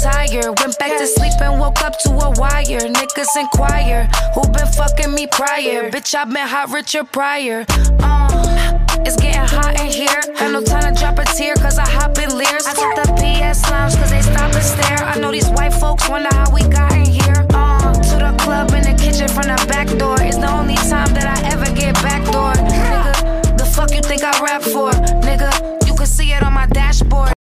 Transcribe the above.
tired. Went back to sleep and woke up to a wire. Niggas inquire, who been fucking me prior? Bitch, I been hot Richard Pryor. It's getting hot in here. Got no time to drop a tear, cause I hop in Lears. I took the PS lounge, cause they stop and stare. I know these white folks wonder how we got in here. To the club in the kitchen from the back door. It's the only time that I ever get backdoor. Nigga, the fuck you think I rap for?